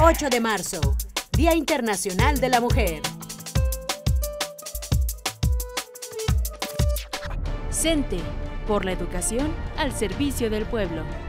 8 de marzo, Día Internacional de la Mujer. CENTE, por la educación al servicio del pueblo.